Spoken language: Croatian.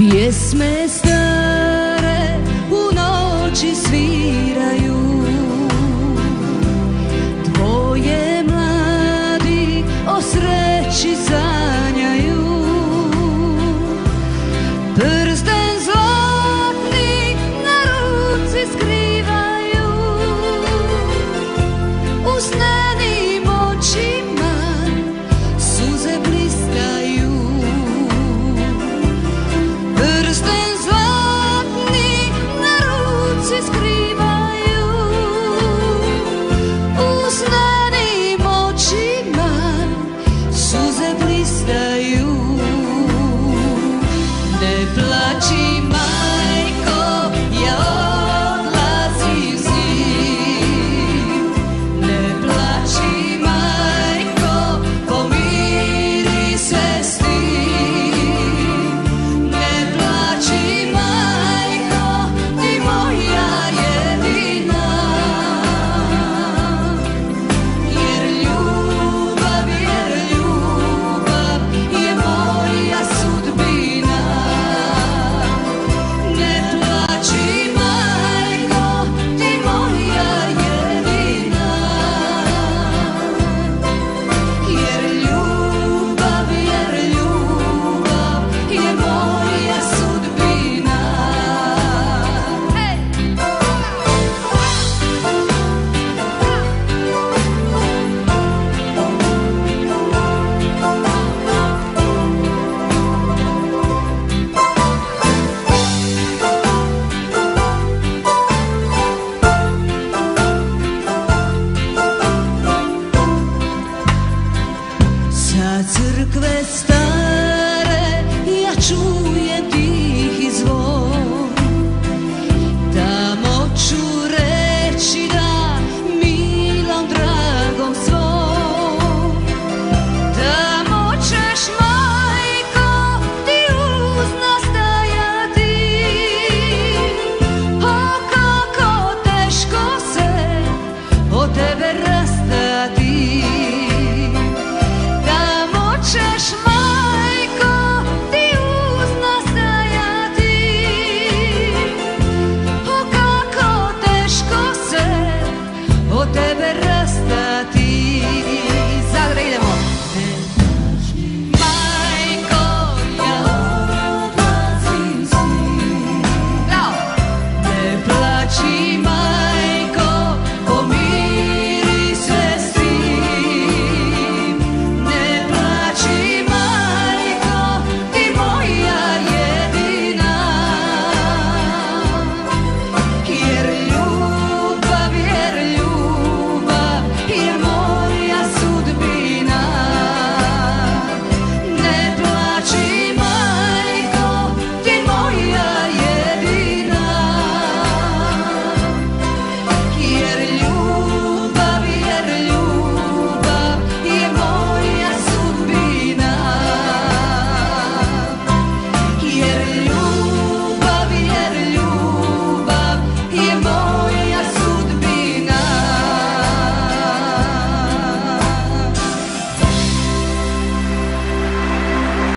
Pjesme stare u noći sviraju, dvoje mladi o sreći sanjaju. Prsten zlatni na ruci skrivaju, u snenim očima suze blistaju. Prsten zlatni na ruci skrivaju, u snenim očima suze blistaju. Ne plači majko, ja odlazim s njim. Ne plači majko, pomiri se s tim. Ne plači majko, ti moja jedina. Jer ljubav je moja sudbina. Ne plači majko, ti moja jedina. Jer ljubav je moja sudbina. Sa crkve